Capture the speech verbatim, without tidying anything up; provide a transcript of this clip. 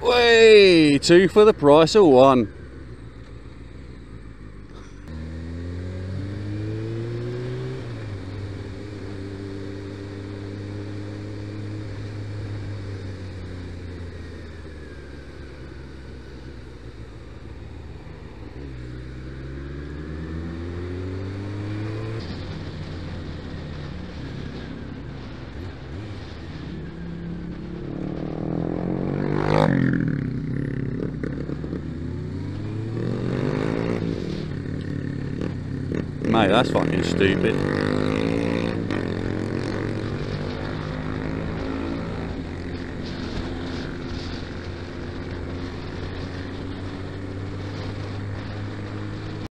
Way two for the price of one. Mate, that's fucking stupid.